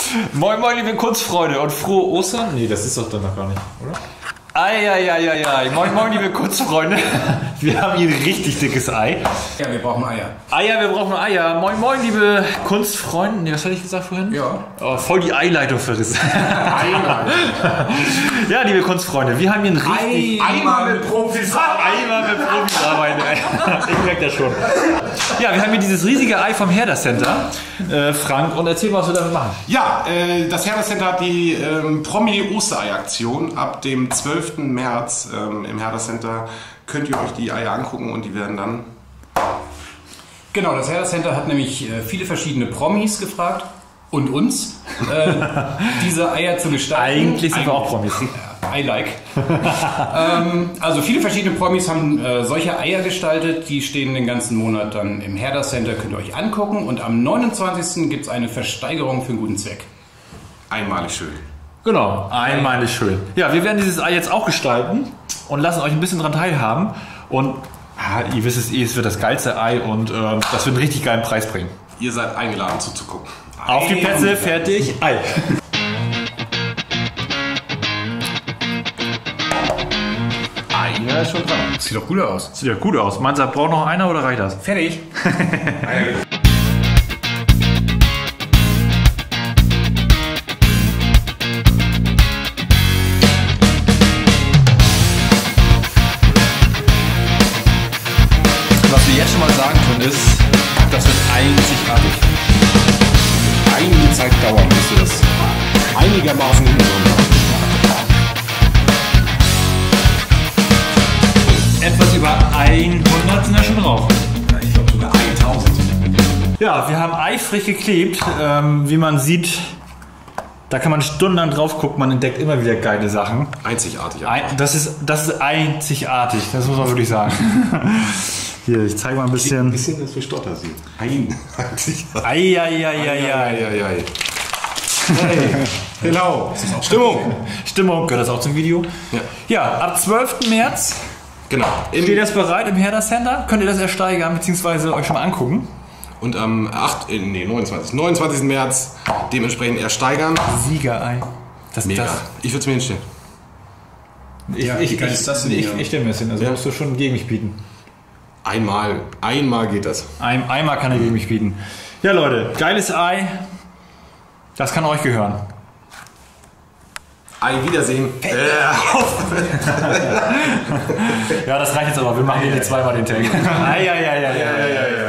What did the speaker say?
Moin moin liebe Kunstfreunde und frohe Ostern. Nee, das ist doch dann noch gar nicht, oder? Eieieiei. Moin moin liebe Kunstfreunde. Wir haben hier ein richtig dickes Ei. Ja, wir brauchen Eier. Wir brauchen Eier. Moin moin liebe Kunstfreunde. Nee, was hatte ich gesagt vorhin? Ja. Oh, voll die Eileitung verrissen. Ja, liebe Kunstfreunde, wir haben hier ein richtig... Einmal mit Profis. Einmal mit Profis arbeiten. Ich merke das schon. Ja, wir haben hier dieses riesige Ei vom Herder Center. Frank, und erzähl mal, was wir damit machen. Ja, das Herder Center hat die Promi-Osterei-Aktion. Ab dem 12. März im Herder Center könnt ihr euch die Eier angucken und die werden dann... Genau, das Herder Center hat nämlich viele verschiedene Promis gefragt und uns, diese Eier zu gestalten. Eigentlich sind wir auch Promis. I like. Also viele verschiedene Promis haben solche Eier gestaltet, die stehen den ganzen Monat dann im Herder Center, könnt ihr euch angucken, und am 29. gibt es eine Versteigerung für einen guten Zweck. Einmalig schön. Genau, einmalig schön. Ja, wir werden dieses Ei jetzt auch gestalten und lassen euch ein bisschen dran teilhaben. Und ihr wisst es es wird das geilste Ei und das wird einen richtig geilen Preis bringen. Ihr seid eingeladen zuzugucken. Auf die Plätze, fertig, Ei. Ja, ist schon dran. Sieht doch gut aus. Sieht ja gut aus. Meinst du, braucht noch einer oder reicht das? Fertig. Was wir jetzt schon mal sagen können ist, das wird einzigartig. Einige Zeit dauern, bis ihr das einigermaßen hinbekommen habt. Etwas über 100 sind da schon drauf. Ich glaube sogar 1000. Ja, wir haben eifrig geklebt. Wie man sieht, da kann man stundenlang drauf gucken, man entdeckt immer wieder geile Sachen. Einzigartig. Das ist einzigartig, das muss man wirklich sagen. Hier, ich zeige mal ein bisschen. Ein bisschen, dass wir stotter sind. Einzigartig. Eieieiei. Hey, genau. Stimmung, gehört das auch zum Video? Ja, ab 12. März Genau. steht das bereit im Herder Center. Könnt ihr das ersteigern bzw. euch schon mal angucken. Und am 29. März dementsprechend ersteigern. Siegerei. Mega. Ich würde es mir hinstellen. Ich stelle mir das hin, also musst du schon gegen mich bieten. Einmal geht das. Einmal kann er gegen mich bieten. Ja Leute, geiles Ei. Das kann euch gehören. Wiedersehen. Ja, das reicht jetzt aber. Wir machen hier zweimal den Tag.